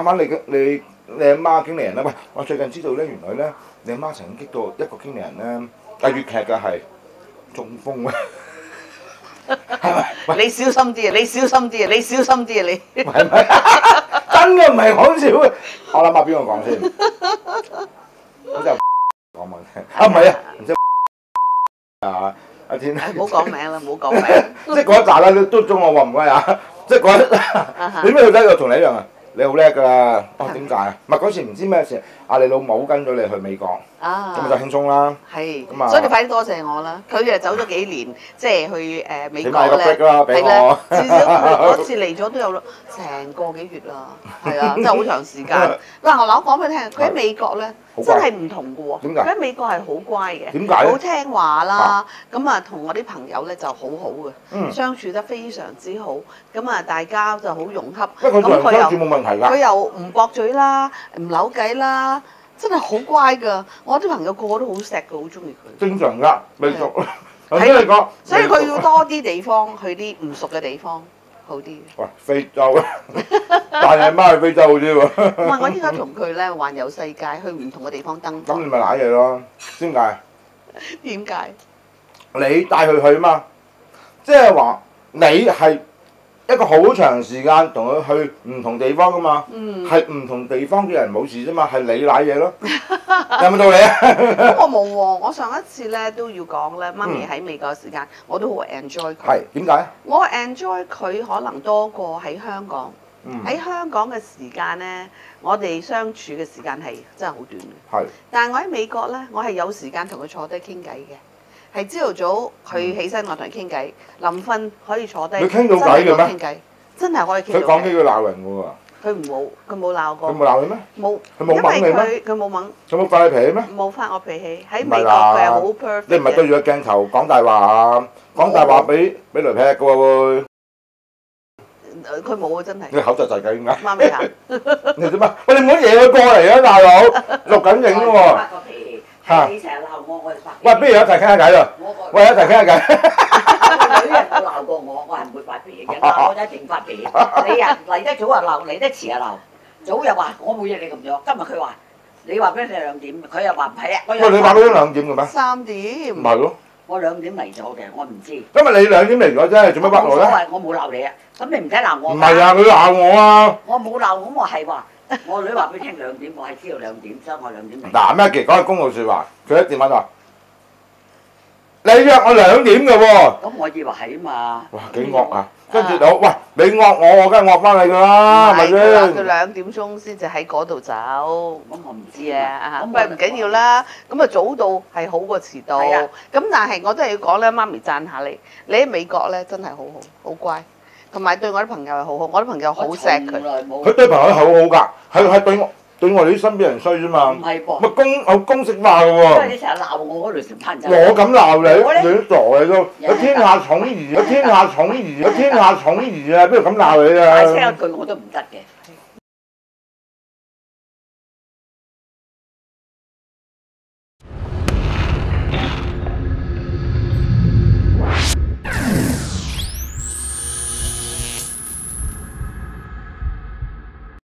翻你阿媽經理人啦。喂，我最近知道咧，原來咧你阿媽曾經激到一個經理人咧，粵劇嘅係中風啊！係咪？ 你小心啲啊！你小心啲啊！你小心啲啊！你係咪？真嘅唔係講笑嘅。我諗下邊個講先？好似講問題啊，唔係啊，唔知啊，阿天。 唔好講名啦，唔好講名。 即係嗰一紮啦，都中我喎，唔該啊！即係嗰一，你咩女仔又同你一樣啊？你好叻㗎啦！哦，點解啊？唔係嗰次唔知咩事，你老母跟咗你去美國，咁咪就輕鬆啦。 係， 咁啊， 所以你快啲多謝我啦！佢誒走咗幾年，即係去美國起碼有個 break 啦，俾係啦我。 至少嗰次嚟咗都有成個幾月啦，係啊，真係好長時間。嗱，我講俾你聽，佢喺美國咧真係唔同嘅喎。 點解？ 佢喺美國係好乖嘅， 點解？ 好聽話啦。咁啊，同我啲朋友咧就好好嘅，相處得非常之好。咁啊，大家就好融洽。 因為佢同人相處冇問題㗎。 佢又唔駁嘴啦，唔扭計啦。真係好乖㗎！我啲朋友個個都好錫佢，好中意佢。 正常㗎，美國。 係啊，所以佢要多啲地方去啲唔熟嘅地方，好啲。 喂，非洲啊！帶你媽去非洲好啲喎。 唔係，我應該同佢咧環遊世界，去唔同嘅地方登。 咁你咪揦嘢咯？點解？ 點解？ 你帶佢去嘛？即係話你係一個好長時間同佢去唔同地方㗎嘛，係唔同地方嘅人冇事啫嘛，係你揦嘢咯，有冇道理啊？ 咁我冇喎，我上一次咧都要講咧，媽咪喺美國嘅時間，我都好 enjoy 佢。 係點解？ 我 enjoy 佢可能多過喺香港。喺香港嘅時間咧，我哋相處嘅時間係真係好短嘅。 係。 但係我喺美國咧，我係有時間同佢坐低傾偈嘅。係朝頭早佢起身，我同佢傾偈；臨瞓可以坐低。 你傾到偈嘅咩？ 傾偈真係可以傾到偈。 佢講幾句鬧人嘅喎。 佢冇鬧過。 佢冇鬧你咩？ 冇。 佢冇掹你咩？ 佢冇掹。 佢冇發你脾氣咩？ 冇發我脾氣。喺美國佢係好 perfect。 你唔係對住個鏡頭講大話啊？講大話俾雷劈嘅喎會。 佢冇啊！真係。 你口窒窒嘅點解？ 媽咪啊！ 你點啊？喂，你唔好惹佢過嚟啊，大佬！錄緊影喎。 發個脾氣，係你成日鬧我，我就發。 喂，不如一齊傾下偈咯。喂，一齊傾下偈。 個女人冇鬧過我，我係唔會發脾氣嘅。鬧我就一定發脾氣。你啊嚟得早就鬧，嚟得遲就鬧。早又話我冇嘢你咁咗，今日佢話你話俾你2點，佢又話唔係啊。 喂，你話俾咗2點嘅咩 ？3點。 唔係咯。 我2點嚟咗嘅，我唔知。 今日你2點嚟咗啫，做乜屈我咧？ 冇所謂，我冇鬧你啊。咁你唔使鬧我。 唔係啊，佢鬧我啊。 我冇鬧，咁我係話，我女話俾你聽2點，我係知道2點，所以我2點嚟。 嗱，Maggie講係公道説話，佢一電話話：你約我2點嘅喎。 咁我以為係啊嘛。 哇，幾惡啊！跟住就喂，你惡我，我梗係惡翻你㗎啦，係咪先？ 佢2點鐘先至喺嗰度走，咁我唔知啊，不過唔緊要啦。咁啊早到係好過遲到。咁但係我都係要講咧，媽咪讚下你，你喺美國咧真係好好，好乖，同埋對我啲朋友係好好，我啲朋友好錫佢。 佢對朋友係好好㗎，係對我哋啲身邊人衰啫嘛。 唔係噃。 咪好公式化㗎喎。 因為你成日鬧我嗰度成班人。 我咁鬧你，你都傻嘅都。有天下寵兒，有天下寵兒，有天下寵兒啊！邊度咁鬧你啊？ 大聲一句我都唔得嘅。